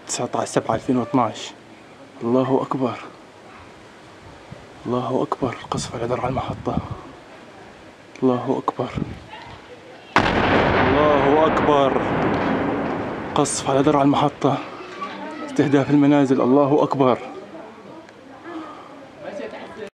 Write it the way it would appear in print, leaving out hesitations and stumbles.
19/7/2012. الله أكبر، الله أكبر. قصف على درع المحطة. الله أكبر، الله أكبر. قصف على درع المحطة، استهداف المنازل. الله أكبر.